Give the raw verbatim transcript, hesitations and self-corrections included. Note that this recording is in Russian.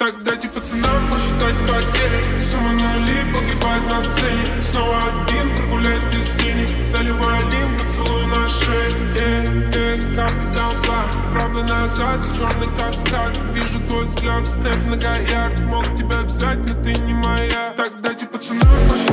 Так дайте пацанам посчитать потери. Суммы нули погибает на сцене. Снова один, прогуляюсь без тени. Заливаю один поцелуй на шее. Э, э, капли долба, правда назад, черный как скат. Вижу твой взгляд, снэп многоярд. Мог тебя взять, но ты не моя. Так дайте пацанам посчитать